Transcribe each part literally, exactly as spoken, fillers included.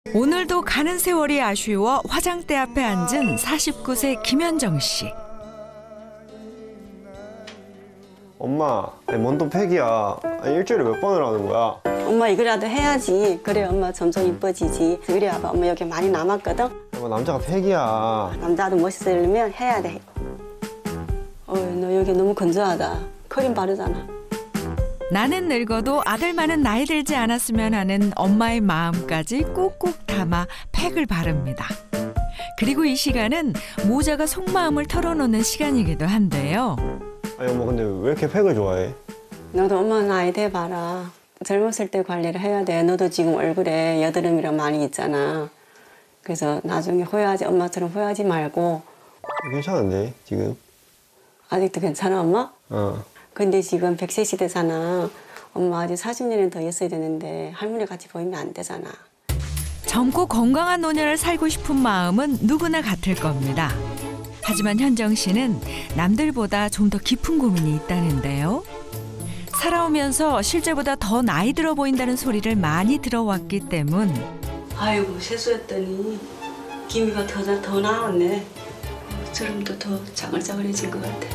오늘도 가는 세월이 아쉬워 화장대 앞에 앉은 사십구 세 김현정 씨. 엄마, 뭔 또 팩이야. 아니, 일주일에 몇 번을 하는 거야? 엄마 이거라도 해야지. 그래 엄마 점점 이뻐지지. 그래 봐봐 엄마 여기 많이 남았거든. 엄마, 남자가 팩이야. 남자도 멋있으려면 해야 돼. 어이 너 여기 너무 건조하다. 크림 바르잖아. 나는 늙어도 아들만은 나이 들지 않았으면 하는 엄마의 마음까지 꾹꾹 담아 팩을 바릅니다. 그리고 이 시간은 모자가 속마음을 털어놓는 시간이기도 한데요. 아니 엄마 근데 왜 이렇게 팩을 좋아해? 너도 엄마 나이 돼봐라. 젊었을 때 관리를 해야 돼. 너도 지금 얼굴에 여드름이랑 많이 있잖아. 그래서 나중에 후회하지 엄마처럼 후회하지 말고. 괜찮은데 지금? 아직도 괜찮아 엄마? 어. 근데 지금 백 세 시대잖아. 엄마 아직 사십 년은 더 있어야 되는데 할머니 같이 보이면 안 되잖아. 젊고 건강한 노년을 살고 싶은 마음은 누구나 같을 겁니다. 하지만 현정 씨는 남들보다 좀 더 깊은 고민이 있다는데요. 살아오면서 실제보다 더 나이 들어 보인다는 소리를 많이 들어왔기 때문. 아이고 세수했더니 기미가 더, 더 나왔네. 주름도 더 자글자글해진 것 같아.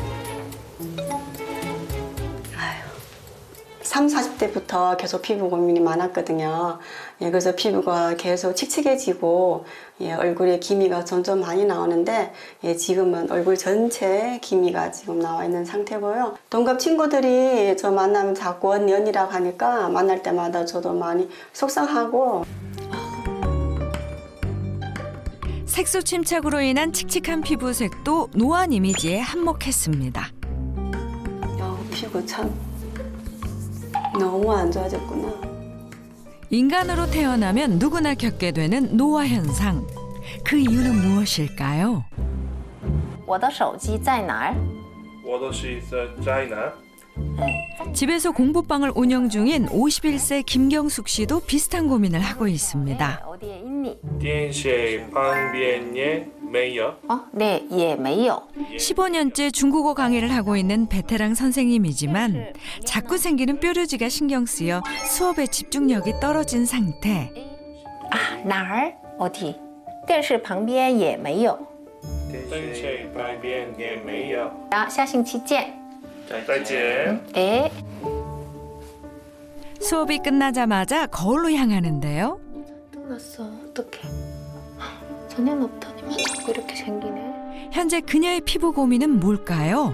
아유. 삼, 사십 대부터 계속 피부 고민이 많았거든요. 예, 그래서 피부가 계속 칙칙해지고 예, 얼굴에 기미가 점점 많이 나오는데 예, 지금은 얼굴 전체에 기미가 지금 나와 있는 상태고요. 동갑 친구들이 저 만나면 자꾸 언니 언니라고 하니까 만날 때마다 저도 많이 속상하고. 색소 침착으로 인한 칙칙한 피부색도 노안 이미지에 한몫했습니다. 야, 피부 참 너무 안 좋아졌구나. 인간으로 태어나면 누구나 겪게 되는 노화 현상. 그 이유는 무엇일까요? 我的手机在哪儿? 我的手机在哪? 집에서 공부방을 운영 중인 오십일 세 김경숙 씨도 비슷한 고민을 하고 있습니다. 어디에 있니? 电线旁边也没有. 어? 네, 예, 没有. 십오 년째 중국어 강의를 하고 있는 베테랑 선생님이지만 자꾸 생기는 뾰루지가 신경 쓰여 수업에 집중력이 떨어진 상태. 아, 哪儿? 어디? 电视旁边也没有. 电线旁边也没有. 好，下星期见. 再见. 네. 수업이 끝나자마자 거울로 향하는데요. 끝났어. 어떡해. 전혀 없더니만 자꾸 이렇게 생기네. 현재 그녀의 피부 고민은 뭘까요?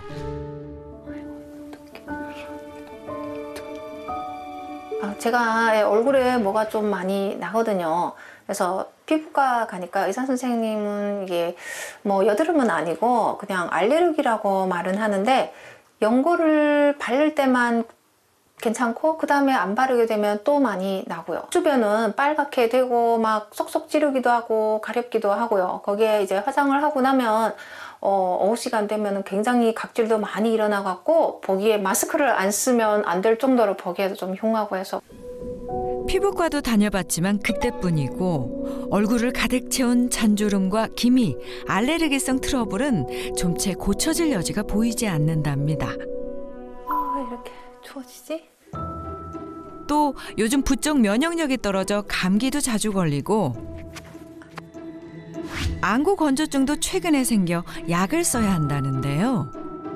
아, 제가 얼굴에 뭐가 좀 많이 나거든요. 그래서 피부과 가니까 의사 선생님은 이게 뭐 여드름은 아니고 그냥 알레르기라고 말은 하는데 연고를 바를 때만 괜찮고 그 다음에 안 바르게 되면 또 많이 나고요. 주변은 빨갛게 되고 막 쏙쏙 찌르기도 하고 가렵기도 하고요. 거기에 이제 화장을 하고 나면 어, 오후 시간 되면 굉장히 각질도 많이 일어나 갖고 보기에 마스크를 안 쓰면 안 될 정도로 보기에도 좀 흉하고 해서. 피부과도 다녀봤지만 그때뿐이고 얼굴을 가득 채운 잔주름과 기미, 알레르기성 트러블은 좀채 고쳐질 여지가 보이지 않는답니다. 아, 왜 이렇게 추워지지? 또 요즘 부쩍 면역력이 떨어져 감기도 자주 걸리고 안구 건조증도 최근에 생겨 약을 써야 한다는데요.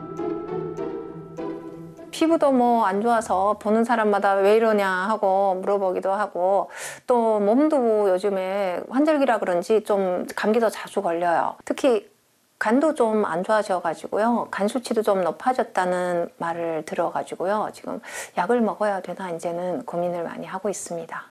피부도 뭐 안 좋아서 보는 사람마다 왜 이러냐 하고 물어보기도 하고 또 몸도 요즘에 환절기라 그런지 좀 감기도 자주 걸려요. 특히 간도 좀 안 좋아져가지고요. 간 수치도 좀 높아졌다는 말을 들어가지고요. 지금 약을 먹어야 되나 이제는 고민을 많이 하고 있습니다.